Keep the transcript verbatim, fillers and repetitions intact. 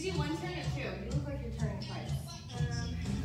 do one turn or two? You look like you're turning twice. Um,